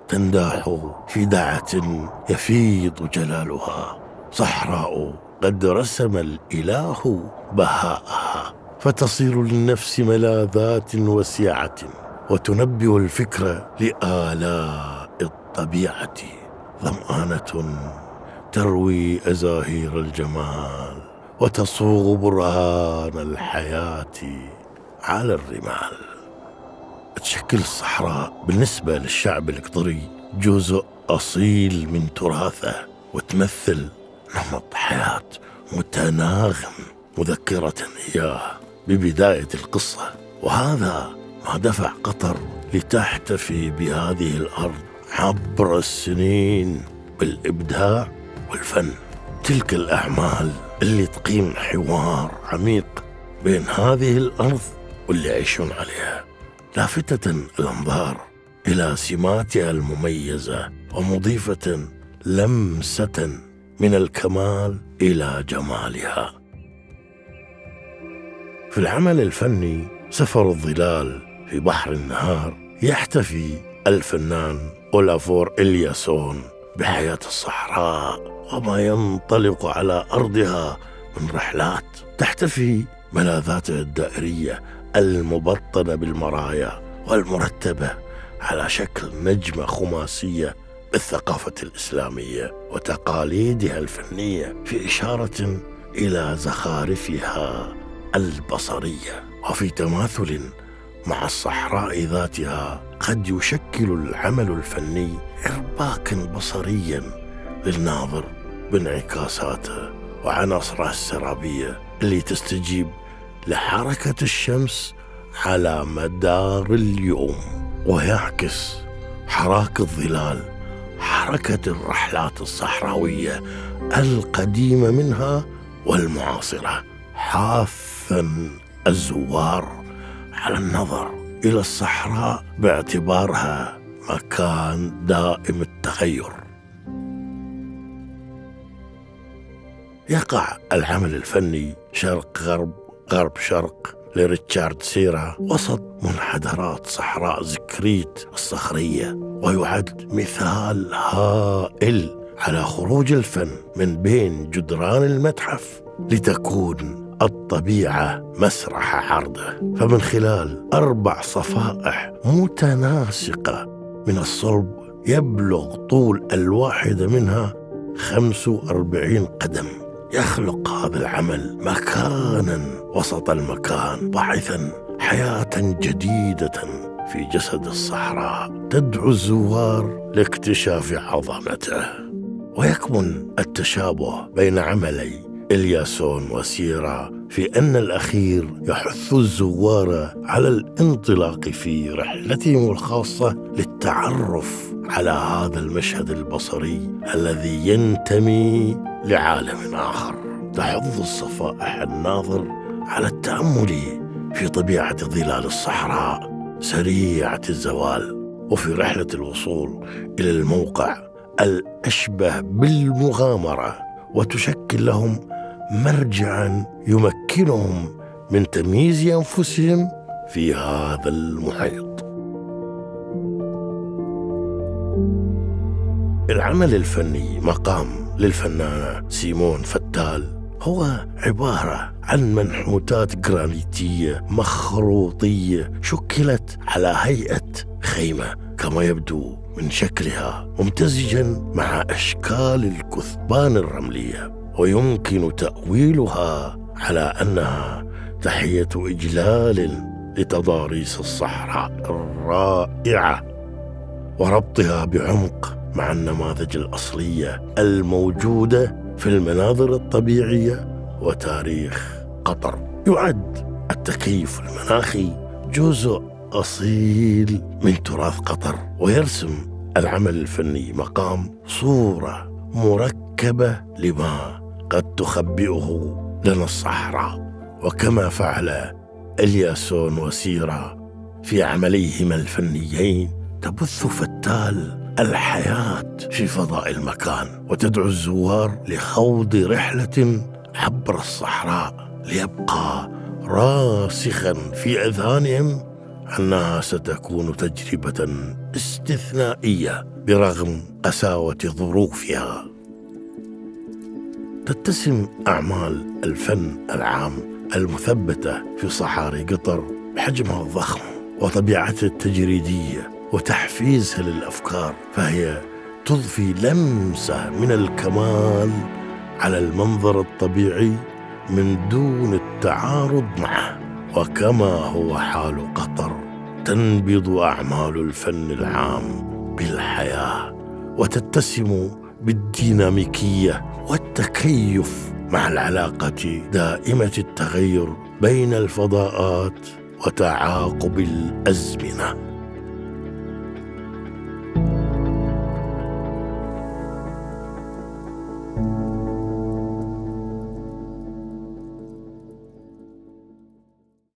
تنداح في دعة يفيض جلالها، صحراء قد رسم الإله بهاءها، فتصير للنفس ملاذات وسيعة، وتنبئ الفكر لآلاء الطبيعة. ظمآنة تروي أزاهير الجمال، وتصوغ برهان الحياة على الرمال. تشكل الصحراء بالنسبة للشعب القطري جزء أصيل من تراثه، وتمثل نمط حياة متناغم مذكرة إياه ببداية القصة. وهذا ما دفع قطر لتحتفي بهذه الأرض عبر السنين بالإبداع والفن. تلك الأعمال اللي تقيم حوار عميق بين هذه الأرض واللي يعيشون عليها، لافتة الأنظار إلى سماتها المميزة، ومضيفة لمسة من الكمال إلى جمالها. في العمل الفني سفر الظلال في بحر النهار يحتفي الفنان أولافور إلياسون بحياة الصحراء وما ينطلق على أرضها من رحلات تحتفي ملاذاته الدائرية المبطنة بالمرايا والمرتبة على شكل نجمة خماسية بالثقافة الإسلامية وتقاليدها الفنية، في إشارة إلى زخارفها البصرية. وفي تماثل مع الصحراء ذاتها قد يشكل العمل الفني إرباكا بصريا للناظر بانعكاساته وعناصرها السرابية اللي تستجيب لحركة الشمس على مدار اليوم، ويعكس حراك الظلال حركة الرحلات الصحراوية القديمة منها والمعاصرة، حاثا الزوار على النظر إلى الصحراء باعتبارها مكان دائم التغير. يقع العمل الفني شرق غرب غرب شرق لريتشارد سيرا وسط منحدرات صحراء زكريت الصخرية، ويعد مثال هائل على خروج الفن من بين جدران المتحف لتكون الطبيعة مسرح عرضه. فمن خلال 4 صفائح متناسقة من الصلب يبلغ طول الواحدة منها 45 قدم، يخلق هذا العمل مكانا وسط المكان، باعثا حياة جديدة في جسد الصحراء تدعو الزوار لاكتشاف عظمته. ويكمن التشابه بين عملي إلياسون وسيرا في أن الأخير يحث الزوار على الانطلاق في رحلتهم الخاصة للتعرف على هذا المشهد البصري الذي ينتمي لعالم آخر. تحض الصفائح الناظر على التأمل في طبيعة ظلال الصحراء سريعة الزوال، وفي رحلة الوصول إلى الموقع الأشبه بالمغامرة، وتشكل لهم مرجعاً يمكنهم من تمييز أنفسهم في هذا المحيط. العمل الفني مقام للفنانة سيمون فتال هو عبارة عن منحوتات جرانيتية مخروطية شكلت على هيئة خيمة كما يبدو من شكلها، ممتزجاً مع أشكال الكثبان الرملية، ويمكن تأويلها على أنها تحية إجلال لتضاريس الصحراء الرائعة وربطها بعمق مع النماذج الأصلية الموجودة في المناظر الطبيعية وتاريخ قطر. يعد التكيف المناخي جزء أصيل من تراث قطر، ويرسم العمل الفني مقام صورة مركبة لما قد تخبئه لنا الصحراء. وكما فعل إلياسون وسيرا في عمليهما الفنيين، تبث فتال الحياة في فضاء المكان، وتدعو الزوار لخوض رحلة عبر الصحراء ليبقى راسخا في أذهانهم أنها ستكون تجربة استثنائية برغم قساوة ظروفها. تتسم أعمال الفن العام المثبتة في صحاري قطر بحجمها الضخم وطبيعتها التجريدية وتحفيزها للأفكار، فهي تضفي لمسة من الكمال على المنظر الطبيعي من دون التعارض معه. وكما هو حال قطر، تنبض أعمال الفن العام بالحياة وتتسم بالديناميكية والتكيف مع العلاقة دائمة التغير بين الفضاءات وتعاقب الأزمنة.